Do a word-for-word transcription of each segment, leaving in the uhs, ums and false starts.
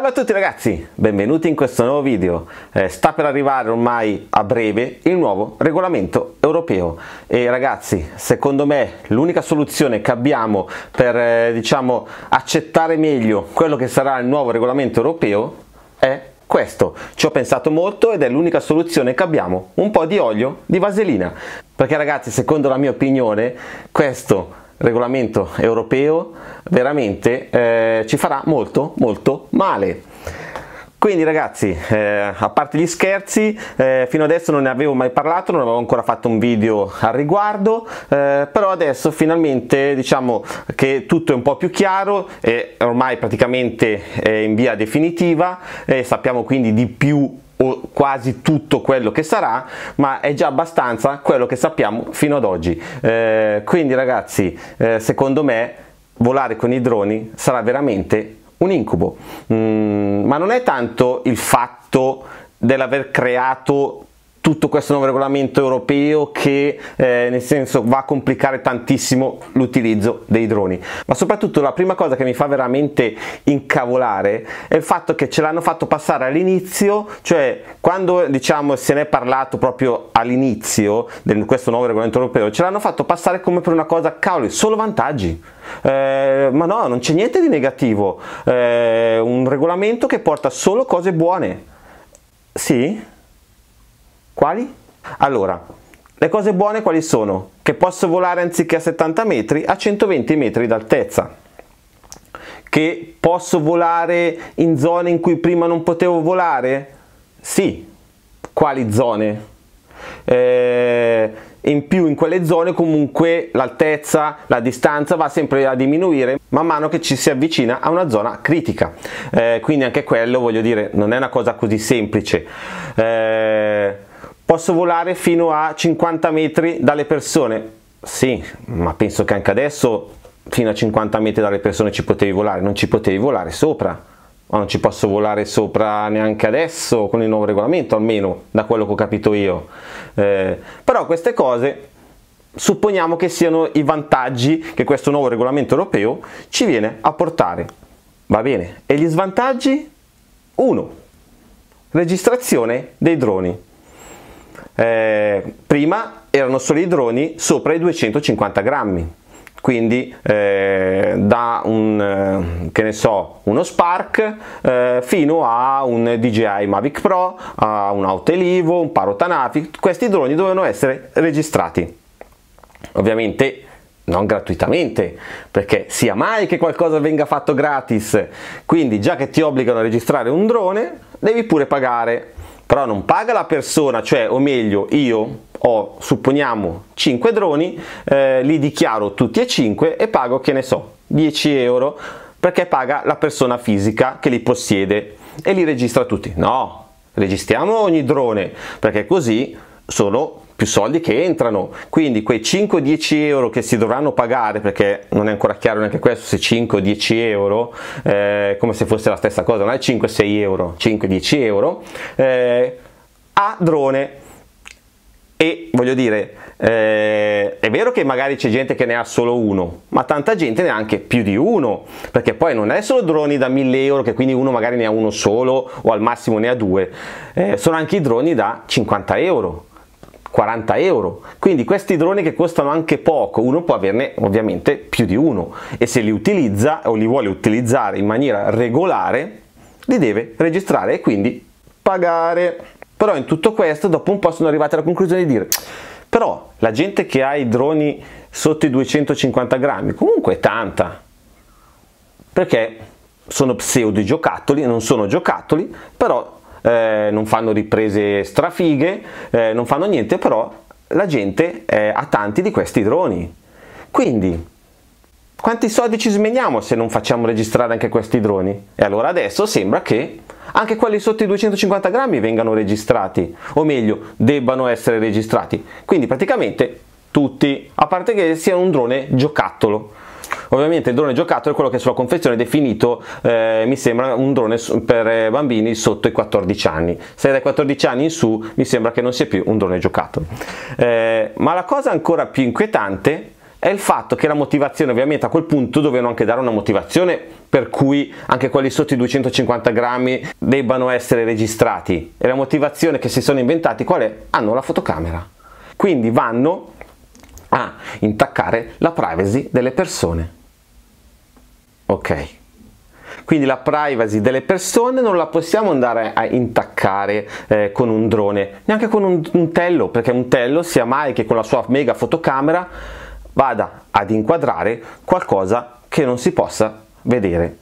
Salve a tutti ragazzi, benvenuti in questo nuovo video. Eh, sta per arrivare ormai a breve il nuovo regolamento europeo e ragazzi, secondo me l'unica soluzione che abbiamo per eh, diciamo accettare meglio quello che sarà il nuovo regolamento europeo è questo. Ci ho pensato molto ed è l'unica soluzione che abbiamo, un po' di olio di vaselina, perché ragazzi, secondo la mia opinione, questo regolamento europeo veramente eh, ci farà molto molto male. Quindi ragazzi, eh, a parte gli scherzi, eh, fino adesso non ne avevo mai parlato, non avevo ancora fatto un video al riguardo, eh, però adesso finalmente diciamo che tutto è un po' più chiaro e ormai praticamente è in via definitiva e sappiamo quindi di più o quasi tutto quello che sarà, ma è già abbastanza quello che sappiamo fino ad oggi. Eh, quindi ragazzi, eh, secondo me volare con i droni sarà veramente un incubo, mm, ma non è tanto il fatto dell'aver creato tutto questo nuovo regolamento europeo che eh, nel senso va a complicare tantissimo l'utilizzo dei droni, ma soprattutto la prima cosa che mi fa veramente incavolare è il fatto che ce l'hanno fatto passare all'inizio, cioè quando diciamo se ne è parlato proprio all'inizio di questo nuovo regolamento europeo, ce l'hanno fatto passare come per una cosa, cavoli, solo vantaggi. Eh, ma no, non c'è niente di negativo, eh, un regolamento che porta solo cose buone. Sì? Quali? Allora, le cose buone quali sono? Che posso volare anziché a settanta metri a centoventi metri d'altezza, che posso volare in zone in cui prima non potevo volare? Sì. Quali zone? Eh, in più in quelle zone comunque l'altezza, la distanza va sempre a diminuire man mano che ci si avvicina a una zona critica, eh, quindi anche quello, voglio dire, non è una cosa così semplice. Eh, posso volare fino a cinquanta metri dalle persone? Sì, ma penso che anche adesso fino a cinquanta metri dalle persone ci potevi volare, non ci potevi volare sopra. Ma non ci posso volare sopra neanche adesso con il nuovo regolamento, almeno da quello che ho capito io. Eh, però queste cose supponiamo che siano i vantaggi che questo nuovo regolamento europeo ci viene a portare. Va bene. E gli svantaggi? uno. Registrazione dei droni. Eh, prima erano solo i droni sopra i duecentocinquanta grammi. Quindi eh, da un, eh, che ne so, uno Spark eh, fino a un D J I Mavic Pro, a un Autelivo, un Parrot, questi droni dovevano essere registrati. Ovviamente non gratuitamente, perché sia mai che qualcosa venga fatto gratis, quindi già che ti obbligano a registrare un drone devi pure pagare. Però non paga la persona, cioè, o meglio, io ho, supponiamo, cinque droni, eh, li dichiaro tutti e cinque e pago, che ne so, dieci euro, perché paga la persona fisica che li possiede e li registra tutti. No, registriamo ogni drone, perché così sono più soldi che entrano, quindi quei cinque dieci euro che si dovranno pagare, perché non è ancora chiaro neanche questo, se cinque o dieci euro, eh, come se fosse la stessa cosa, non è cinque sei euro, cinque dieci euro, eh, a drone. E voglio dire, eh, è vero che magari c'è gente che ne ha solo uno, ma tanta gente ne ha anche più di uno, perché poi non è solo droni da mille euro, che quindi uno magari ne ha uno solo o al massimo ne ha due, eh, sono anche i droni da cinquanta euro, quaranta euro, quindi questi droni che costano anche poco, uno può averne ovviamente più di uno e se li utilizza o li vuole utilizzare in maniera regolare li deve registrare e quindi pagare. Però in tutto questo dopo un po' sono arrivati alla conclusione di dire però la gente che ha i droni sotto i duecentocinquanta grammi comunque è tanta, perché sono pseudo giocattoli, non sono giocattoli, però Eh, non fanno riprese strafighe, eh, non fanno niente, però la gente eh, ha tanti di questi droni. Quindi quanti soldi ci smeniamo se non facciamo registrare anche questi droni? E allora adesso sembra che anche quelli sotto i duecentocinquanta grammi vengano registrati, o meglio, debbano essere registrati. Quindi praticamente tutti, a parte che sia un drone giocattolo. Ovviamente il drone giocattolo è quello che sulla confezione è definito, eh, mi sembra, un drone per bambini sotto i quattordici anni. Se è dai quattordici anni in su mi sembra che non sia più un drone giocattolo. Eh, ma la cosa ancora più inquietante è il fatto che la motivazione, ovviamente a quel punto dovevano anche dare una motivazione per cui anche quelli sotto i duecentocinquanta grammi debbano essere registrati, e la motivazione che si sono inventati qual è? Hanno la fotocamera, quindi vanno a intaccare la privacy delle persone. Ok, quindi la privacy delle persone non la possiamo andare a intaccare eh, con un drone, neanche con un, un tello, perché un tello sia mai che con la sua mega fotocamera vada ad inquadrare qualcosa che non si possa vedere.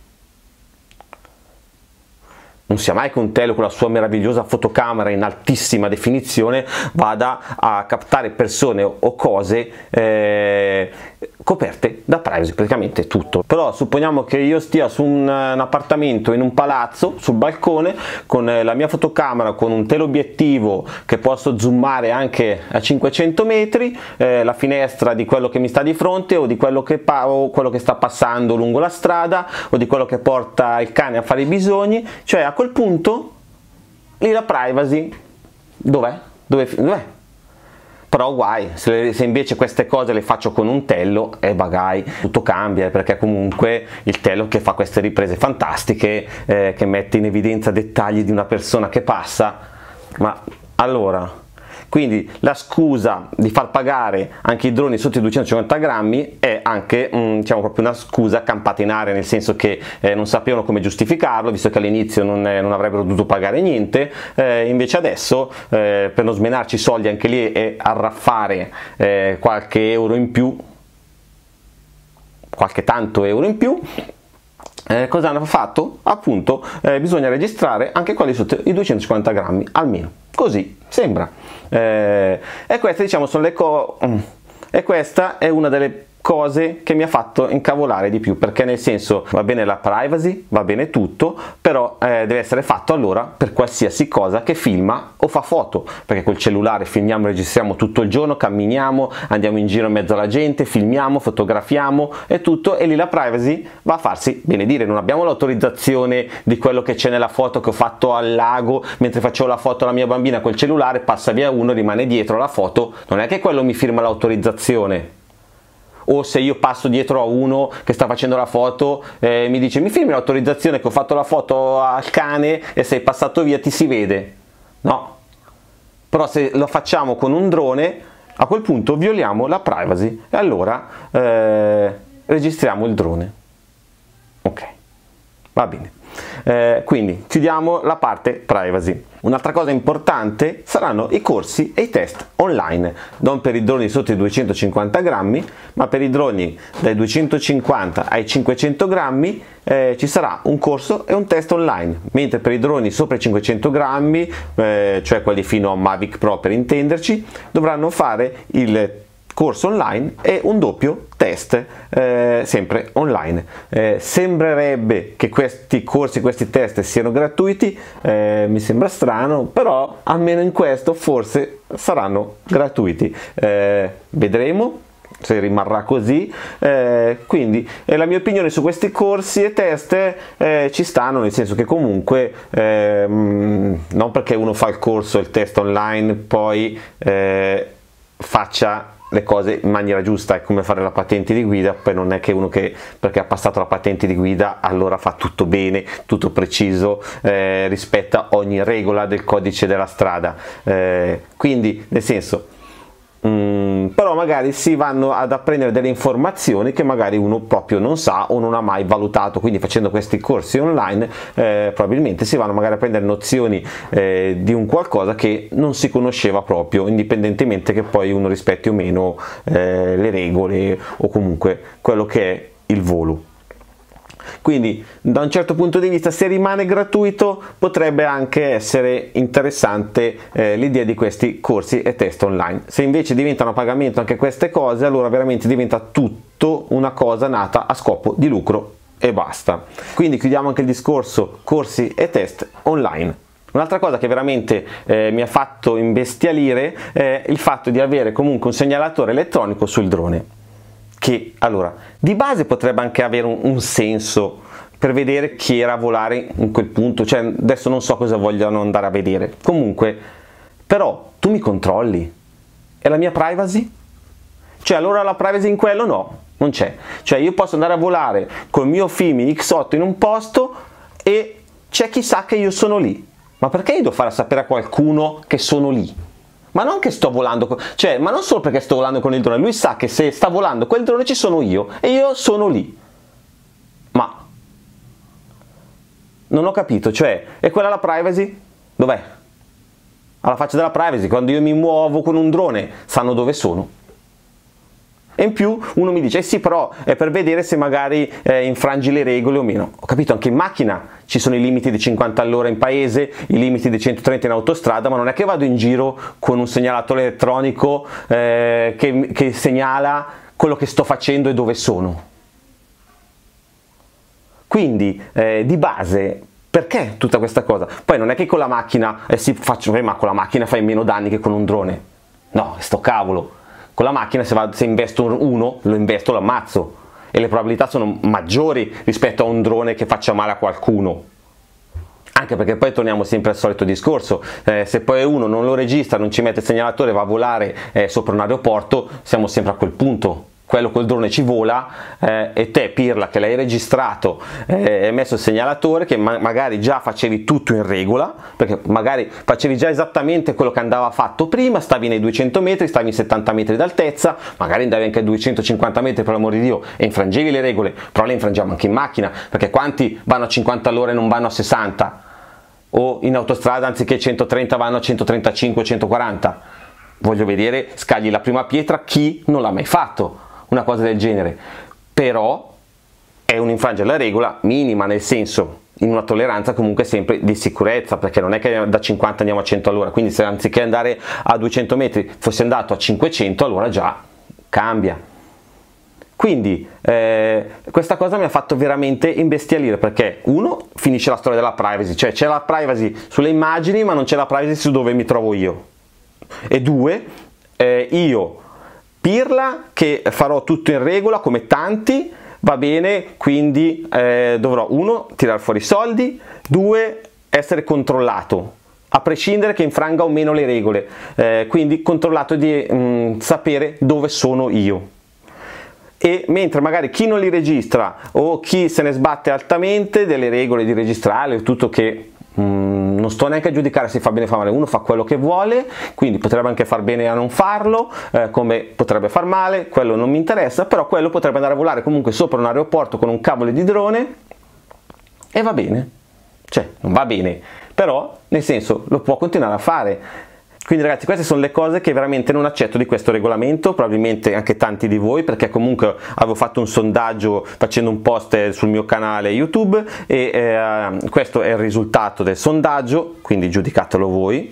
Non sia mai che un tello con la sua meravigliosa fotocamera in altissima definizione vada a captare persone o cose eh, coperte da privacy, praticamente tutto. Però supponiamo che io stia su un, un appartamento in un palazzo, sul balcone, con la mia fotocamera, con un teleobiettivo che posso zoomare anche a cinquecento metri, eh, la finestra di quello che mi sta di fronte, o di quello che, o quello che sta passando lungo la strada, o di quello che porta il cane a fare i bisogni, cioè a quel punto lì la privacy dov'è? Dove, dov'è? Però guai, se, se invece queste cose le faccio con un tello, e eh, bagai, tutto cambia, perché comunque il tello che fa queste riprese fantastiche, eh, che mette in evidenza dettagli di una persona che passa, ma allora... Quindi la scusa di far pagare anche i droni sotto i duecentocinquanta grammi è anche mh, diciamo proprio una scusa campata in aria, nel senso che eh, non sapevano come giustificarlo, visto che all'inizio non, eh, non avrebbero dovuto pagare niente, eh, invece adesso eh, per non smenarci i soldi anche lì e arraffare eh, qualche euro in più, qualche tanto euro in più, Eh, cosa hanno fatto? Appunto eh, bisogna registrare anche quelli sotto i duecentocinquanta grammi, almeno così sembra, eh, e queste diciamo sono le co e questa è una delle cose che mi ha fatto incavolare di più, perché nel senso va bene la privacy, va bene tutto, però eh, deve essere fatto allora per qualsiasi cosa che filma o fa foto, perché col cellulare filmiamo e registriamo tutto il giorno, camminiamo, andiamo in giro in mezzo alla gente, filmiamo, fotografiamo e tutto, e lì la privacy va a farsi benedire. Non abbiamo l'autorizzazione di quello che c'è nella foto che ho fatto al lago mentre facevo la foto alla mia bambina col cellulare, passa via uno, rimane dietro la foto, non è che quello mi firma l'autorizzazione. O se io passo dietro a uno che sta facendo la foto, eh, mi dice: mi firmi l'autorizzazione che ho fatto la foto al cane e sei passato via, ti si vede? No. Però se lo facciamo con un drone, a quel punto violiamo la privacy e allora eh, registriamo il drone. Ok, va bene. Eh, quindi chiudiamo la parte privacy. Un'altra cosa importante saranno i corsi e i test online, non per i droni sotto i duecentocinquanta grammi, ma per i droni dai duecentocinquanta ai cinquecento grammi eh, ci sarà un corso e un test online, mentre per i droni sopra i cinquecento grammi, eh, cioè quelli fino a Mavic Pro per intenderci, dovranno fare il corso online e un doppio test eh, sempre online. Eh, sembrerebbe che questi corsi, questi test siano gratuiti, eh, mi sembra strano, però almeno in questo forse saranno gratuiti. Eh, vedremo se rimarrà così, eh, quindi eh, la mia opinione su questi corsi e test eh, ci stanno, nel senso che comunque eh, non perché uno fa il corso e il test online poi eh, faccia le cose in maniera giusta. È come fare la patente di guida, poi non è che uno che perché ha passato la patente di guida allora fa tutto bene, tutto preciso, eh, rispetta ogni regola del codice della strada, eh, quindi nel senso Mm, però magari si vanno ad apprendere delle informazioni che magari uno proprio non sa o non ha mai valutato, quindi facendo questi corsi online eh, probabilmente si vanno magari a prendere nozioni eh, di un qualcosa che non si conosceva proprio, indipendentemente che poi uno rispetti o meno eh, le regole o comunque quello che è il volo. Quindi da un certo punto di vista, se rimane gratuito, potrebbe anche essere interessante eh, l'idea di questi corsi e test online. Se invece diventano a pagamento anche queste cose, allora veramente diventa tutto una cosa nata a scopo di lucro e basta. Quindi chiudiamo anche il discorso corsi e test online. Un'altra cosa che veramente eh, mi ha fatto imbestialire è il fatto di avere comunque un segnalatore elettronico sul drone, che allora di base potrebbe anche avere un, un senso per vedere chi era a volare in quel punto, cioè adesso non so cosa vogliono andare a vedere, comunque però tu mi controlli e la mia privacy? Cioè allora la privacy in quello no, non c'è. Cioè io posso andare a volare col mio Fimi X otto in un posto e c'è chi sa che io sono lì. Ma perché io devo fare sapere a qualcuno che sono lì? Ma non che sto volando, cioè, ma non solo perché sto volando con il drone, lui sa che se sta volando quel drone ci sono io e io sono lì. Ma non ho capito, cioè, è quella la privacy? Dov'è? Alla faccia della privacy, quando io mi muovo con un drone, sanno dove sono. E in più uno mi dice, eh sì, però è per vedere se magari eh, infrangi le regole o meno. Ho capito, anche in macchina ci sono i limiti di cinquanta all'ora in paese, i limiti di centotrenta in autostrada, ma non è che vado in giro con un segnalatore elettronico eh, che, che segnala quello che sto facendo e dove sono. Quindi, eh, di base, perché tutta questa cosa? Poi non è che con la macchina, eh sì, faccio, eh, ma con la macchina fai meno danni che con un drone. No, sto cavolo. Con la macchina se, va, se investo uno, lo investo, lo ammazzo e le probabilità sono maggiori rispetto a un drone che faccia male a qualcuno. Anche perché poi torniamo sempre al solito discorso, eh, se poi uno non lo registra, non ci mette il segnalatore e va a volare eh, sopra un aeroporto, siamo sempre a quel punto. Quello col drone ci vola eh, e te pirla che l'hai registrato e eh, hai messo il segnalatore che ma magari già facevi tutto in regola, perché magari facevi già esattamente quello che andava fatto prima, stavi nei duecento metri, stavi in settanta metri d'altezza, magari andavi anche a duecentocinquanta metri per l'amor di Dio e infrangevi le regole, però le infrangiamo anche in macchina, perché quanti vanno a cinquanta all'ora e non vanno a sessanta? O in autostrada anziché centotrenta vanno a centotrentacinque o centoquaranta? Voglio vedere, scagli la prima pietra chi non l'ha mai fatto una cosa del genere. Però è un infrangere la regola minima, nel senso, in una tolleranza comunque sempre di sicurezza, perché non è che da cinquanta andiamo a cento all'ora, quindi se anziché andare a duecento metri fossi andato a cinquecento, allora già cambia. Quindi eh, questa cosa mi ha fatto veramente imbestialire, perché uno, finisce la storia della privacy, cioè c'è la privacy sulle immagini ma non c'è la privacy su dove mi trovo io, e due, eh, io pirla che farò tutto in regola come tanti, va bene, quindi eh, dovrò uno, tirare fuori i soldi, due, essere controllato, a prescindere che infranga o meno le regole, eh, quindi controllato di mh, sapere dove sono io. E mentre magari chi non li registra o chi se ne sbatte altamente delle regole di registrare, tutto che Mm, non sto neanche a giudicare se fa bene o fa male, uno fa quello che vuole, quindi potrebbe anche far bene a non farlo, eh, come potrebbe far male, quello non mi interessa, però quello potrebbe andare a volare comunque sopra un aeroporto con un cavolo di drone e va bene, cioè non va bene, però nel senso lo può continuare a fare. Quindi ragazzi, queste sono le cose che veramente non accetto di questo regolamento, probabilmente anche tanti di voi, perché comunque avevo fatto un sondaggio facendo un post sul mio canale YouTube e eh, questo è il risultato del sondaggio, quindi giudicatelo voi,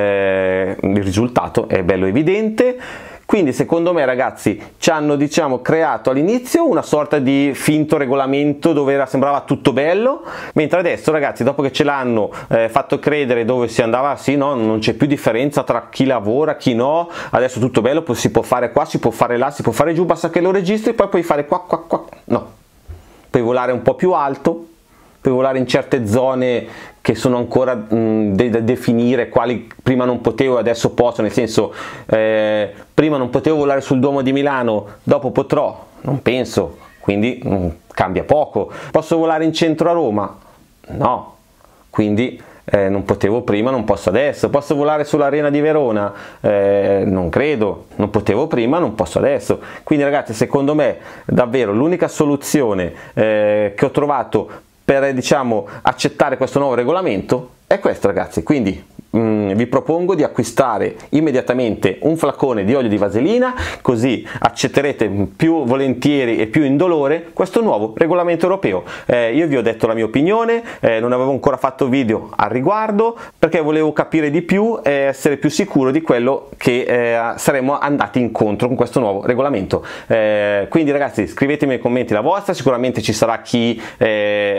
eh, il risultato è bello evidente. Quindi secondo me ragazzi ci hanno, diciamo, creato all'inizio una sorta di finto regolamento dove era, sembrava tutto bello, mentre adesso ragazzi, dopo che ce l'hanno eh, fatto credere dove si andava, sì, no, non c'è più differenza tra chi lavora, chi no, adesso tutto bello, si può fare qua, si può fare là, si può fare giù, basta che lo registri, poi puoi fare qua, qua, qua, no, puoi volare un po' più alto, puoi volare in certe zone che sono ancora mh, da definire, quali prima non potevo e adesso posso, nel senso eh, prima non potevo volare sul Duomo di Milano, dopo potrò, non penso, quindi mh, cambia poco. Posso volare in centro a Roma? No, quindi eh, non potevo prima, non posso adesso. Posso volare sull'Arena di Verona? Eh, non credo, non potevo prima, non posso adesso. Quindi ragazzi, secondo me davvero l'unica soluzione eh, che ho trovato per, diciamo, accettare questo nuovo regolamento è questo ragazzi. Quindi mh, vi propongo di acquistare immediatamente un flacone di olio di vaselina, così accetterete più volentieri e più indolore questo nuovo regolamento europeo. Eh, io vi ho detto la mia opinione, eh, non avevo ancora fatto video al riguardo perché volevo capire di più e essere più sicuro di quello che eh, saremmo andati incontro con questo nuovo regolamento. Eh, quindi ragazzi, scrivetemi nei commenti la vostra, sicuramente ci sarà chi eh, è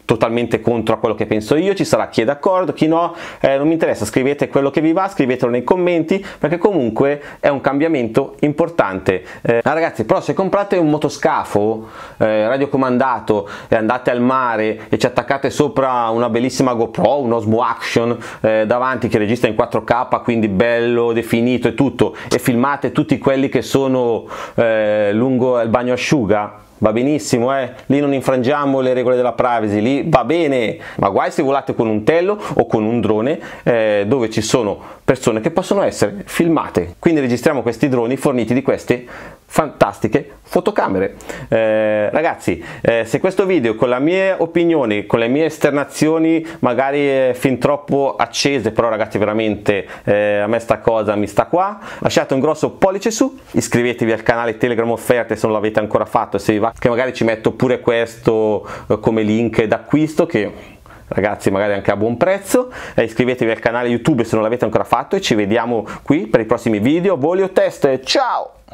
totalmente contro a quello che penso io, ci sarà chi è d'accordo, chi no, eh, non mi interessa, scrivete quello che vi va, scrivetelo nei commenti, perché comunque è un cambiamento importante. Eh, ragazzi, però se comprate un motoscafo eh, radiocomandato e andate al mare e ci attaccate sopra una bellissima GoPro, un Osmo Action eh, davanti che registra in quattro K, quindi bello definito e tutto, e filmate tutti quelli che sono eh, lungo il bagnasciuga, va benissimo, eh? Lì non infrangiamo le regole della privacy, lì va bene, ma guai se volate con un tello o con un drone eh, dove ci sono persone che possono essere filmate. Quindi registriamo questi droni forniti di queste fantastiche fotocamere. Eh, ragazzi, eh, se questo video con la mia opinione, con le mie esternazioni magari è fin troppo accese, però ragazzi veramente eh, a me sta cosa mi sta qua, lasciate un grosso pollice su, iscrivetevi al canale Telegram offerte se non l'avete ancora fatto, se vi va, che magari ci metto pure questo eh, come link d'acquisto, che ragazzi magari anche a buon prezzo. Eh, iscrivetevi al canale YouTube se non l'avete ancora fatto e ci vediamo qui per i prossimi video, voli o test. Ciao!